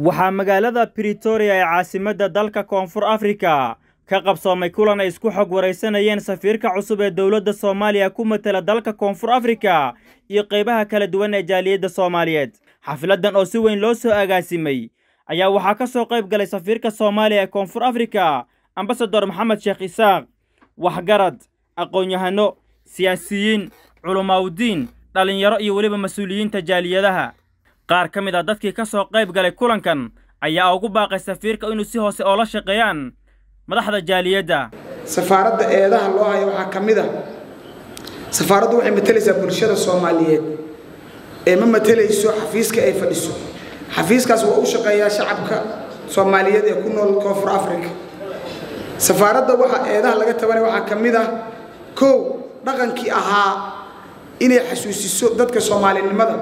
waxaa magaalada Pretoria ee caasimadda dalka Koonfur Afrika ka qabsoomay kulan ay isku xog wareysanayeen safiirka cusub ee dawladda Soomaaliya ku matala dalka Koonfur Afrika iyo qaybaha kala duwan ee jaaliyadda Soomaaliyeed. Xafladan oo si weyn loo soo agaasimay ayaa waxaa ka soo qayb galay safiirka Soomaaliya ee Koonfur Afrika Ambassador Maxamed Sheekh Isaaq, waxgarad, aqoon-yahano, siyaasiyiin, culumaawdiin, dhalinyaro iyo waliba mas'uuliyiinta jaaliyadaha. qaar ka mid ah dadkii ka soo qayb galay kulankan ayaa ugu baaqay safiirka inuu si hoose oo la shaqeeyaan madaxda jaaliyadda. safaaradda eedaha loo hayo waxaa ka mid ah safaaraddu waxay matalaysaa bulshada Soomaaliyeed ee ma matalayso xafiiska ay fadhiso. xafiiskaas waa u shaqeeyaa shacabka Soomaaliyeed ee ku nool Koonfur Afrika. safaaradda waxa eedaha laga tabanay waxaa ka mid ah koow dhaqankii ahaa inay xasuusiso dadka Soomaalinimada.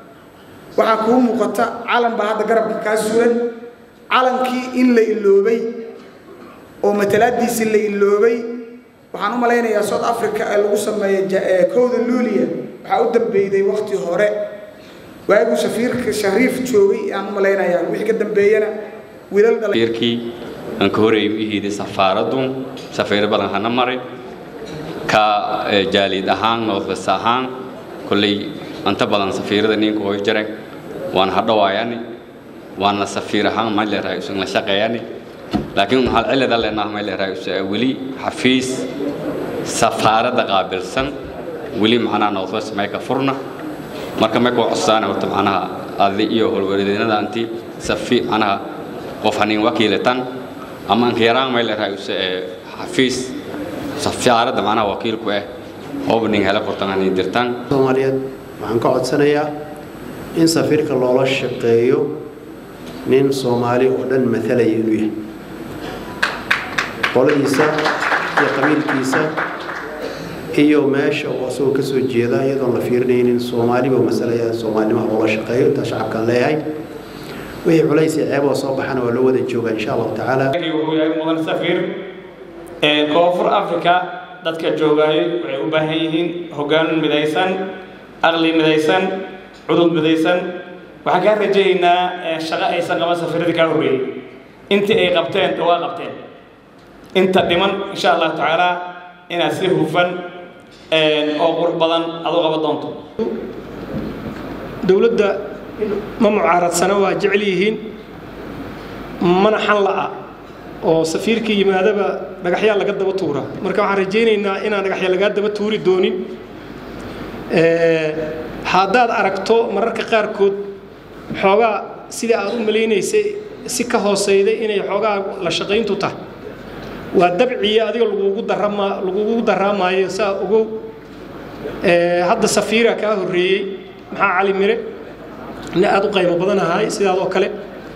waxaa ku muuqata calan baa hadda garabka ka suran, calankii in la iloobay oo matalaadiisii la iloobay. waxaan u maleynayaa South Africa ee lagu sameeyay kooda Luuliya waxa u dambeeyay waqti hore waagu safiirka Shariif joogay aan u maleynayaa wixii ka dambeeyana wiilal safiirkii aan ka horeeyay ihii safaaraddu safiir badan hana maray ka jaalid ahaan North ahaan kulay anta badan safiirada ninka oo jiray waan hadhawaayani waan safiir ahaan ma leeyahay isla shaqeeyani laakiin hal cilada leenahay ma leeyahay wali xafiis safaaradda qaabilsan wali macna North America furna marka ma ku cusaan horta macnaha aad iyo howlwareedinada anti safiir macnaha qof hanin wakiilatan ama aan yaraan ma leeyahay xafiis safaaradda macnaha wakiilku opening hela qortaan dirtaan Soomaaliyeed waxaan ka codsanayaa in safiirka loola shaqeeyo nin Soomaali oo dhan mathalay inuu yahay qoladiisa iyo qabiilkiisa iyo meesha uu soo ka soo jeeda iyadoo la fiirinaynin Soomaaliba masalaya Soomaalnimo loola shaqeeyo ta shacabka leeyahay wixii culays ceeb oo soo baxana waa loo wada joogaa insha Allah taala wuxuu yahay mudan safiir ee Koonfur Afrika dadka joogay waxay u baahan yihiin hoggaan midaysan aqli midaysan cudud midaysan waxaan ka rajaynaa shaqo aysan qaban safiirada ka horeeyay intii ay qabteen waa qabteen inta dhiman insha Allah taala ina si hufan oo qurux badan aad u qaban doonto dawladda ma mucaaradsan waa jecel yihiin mana xal la'a oo safiirka yimaadaba dhagaxya laga daba tuura marka waxaan rajaynaynaa inaan dhagaxya laga daba tuuri doonin haddaad aragto mararka qaar kood xoogaa sida aad u maleynaysay si ka hooseyday inay xoogaa la shaqayntu tahay waa dabciya adiga lagugu daraamaayo saa ogow hadda safiira ka horeeyay maxaa cali mire ina aad u qaybo badan ahay sidaadoo kale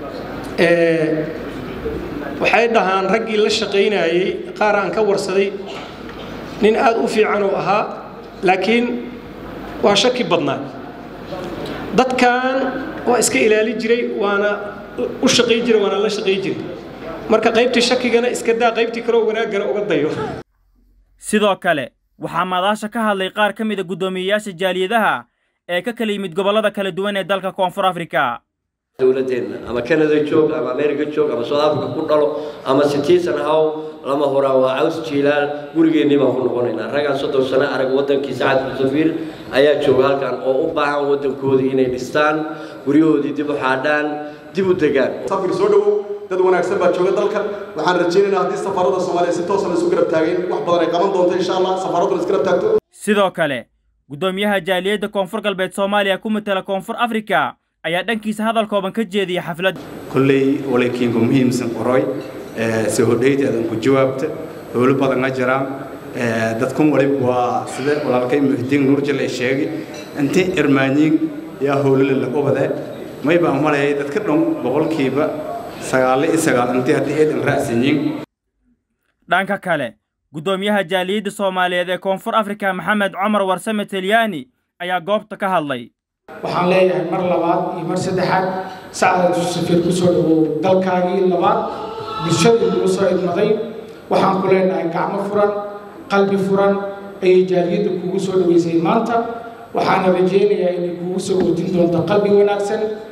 waxay dhahaan raggii la shaqaynayay qaar aan ka warsaday nin aad u fiican oo ahaa laakiin waa shaki badnaa dadkan waa iska ilaali jiray waana u shaqay jiray waana la shaqay jiray marka qaybtii shakigana iska daa qaybtii kale wanaagana uga dayo sidoo kale waxaa madaasha ka hadlay qaar ka mid ah gudoomiyayaasha jaaliyadaha ee ka kala yimid gobolada kala duwan ee dalka Koonfur Afrika. dawladeena ama Canada joog ama America joog ama South Africa ku dhalo ama citizen haw lama horaa waa caws jiilaan gurigeennii baan ku noqonaynaa ragaan 30 sano arag wadankiisa cad safiir ayaa jooga halkan oo u baahan wadankoodii inay dhistaan guryahoodii dib u xaadhaan dib u degaan safiir soo dhawow dad wanaagsan baa jooga dalka waxaan rajaynaynaa haddii safarada Soomaaliya si toos ah isu garab taageen wax badan ay qaban doonto insha Allah safaradu iska garab taagto sidoo kale gudoomiyaha jaaliyadda Koonfur Galbeed Soomaaliya ku matala Koonfur Afrika ayaa dhankiisa hadal kooban ka jeediyay xaflad kullay walakiinka muhiimsan qoray soo hodheeyay ku jawaabta howlo badan ma jiraan dadku walib waa sida walaalkay Muxdiin Nuurjale sheegay inta irmaaniin yaa howlo la qabada may baa maleeyay dadka dhan boqolkiiba 9 inta hadii ay raacsanyiin dhanka kale gudoomiyaha jaaliyadda Soomaaliyeed ee Koonfur Afrika Maxamed Cumar Warsame Talyaani ayaa goobta ka hadlay waxaan leeyahay mar labaad iyo mar saddexaad saacad safiir ku soo dhawow dalkaagii labaad bulshada ugu soo idmaday waxaan ku leenahay gacmo furan qalbi furan ay jaaliyadda kugu soo dhaweysay maanta waxaan rajaynayaa inay kugu soo wadin doonto qalbi wanaagsan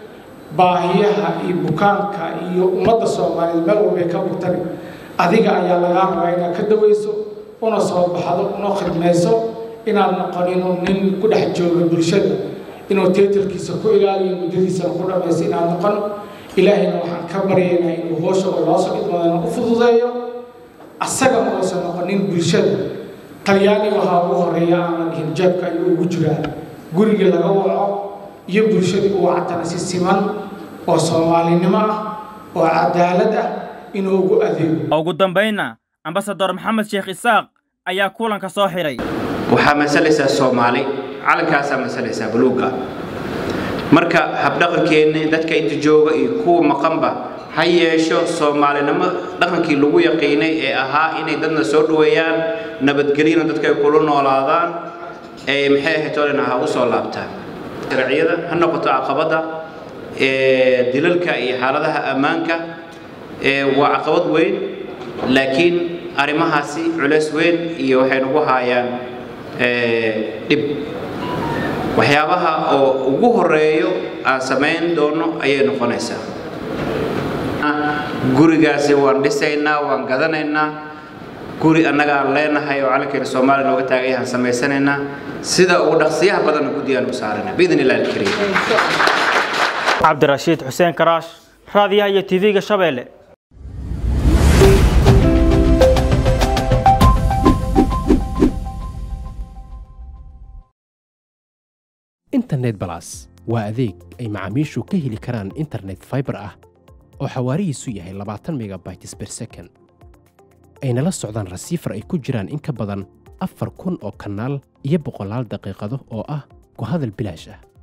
baahiyaha iyo bukaanka iyo ummadda Soomaaliyeed meel walba ka bugtani adiga ayaa laga rabaa inaad ka daweyso una soo baxdo una khidmayso inaad noqonin nin ku dhex jooga bulshada inuu teetilkiisa ku ilaaliyo muddadiisa ku dhamaysto inaad noqon ilaahayna waxaan ka baryaynaa inuu hoosha loo soo idmadana u fududeeyo asaga ma uusan noqonin bulshada talyaani waxaa ugu horeeya aan dhihin jeebka ayuu ugu jiraa guriga laga waco iyo bulshada uu catana si siman oo Soomaalinimo ah oo cadaalad ah inuu ugu adeego ugu dambayna ambassador Maxamed Sheekh Isaaq ayaa kulanka soo xiray waxaa masalaysa Soomaali calankaas masalaysa buluuga marka habdhaqankeena dadka inta jooga iyo kuwa maqanba hayeesho Soomaalinimo dhaqankii lagu yaqiinay ee ahaa inay dadna soo dhaweeyaan nabadgelyo dadka ay kula noolaadaan ee maxay ahayd ha u soo laabtaan sharciyada ha noqoto caqabada dilalka iyo xaaladaha ammaanka waa caqabad weyn laakiin arimahaasi culays weyn iyo waxay nagu hayaan dib waxyaabaha oo ugu horeeyo aan sameyn doono ayay noqonaysaa gurigaasi waan dhisaynaa waan gadanaynaa guri annaga aan leenahay oo calankeena Soomaaliya nooga taagay aan sameysanaynaa sida ugu dhaqsiyaha badan gudiyaan u saarana biidin ilaahi kariim Cabdirashiid Xuseen Karaash raadiyaha iyo TV-ga Shabeelle internet plus waa adeeg ay macaamiishu ka heli karaan internet fiber ah oo xawaarihiisu yahay 20 megabytes per second ayna la socdaan receiver ay ku jiraan in ka badan 4,000 oo kanaal iyo 100 daqiiqado oo ah ku hadal bilaash ah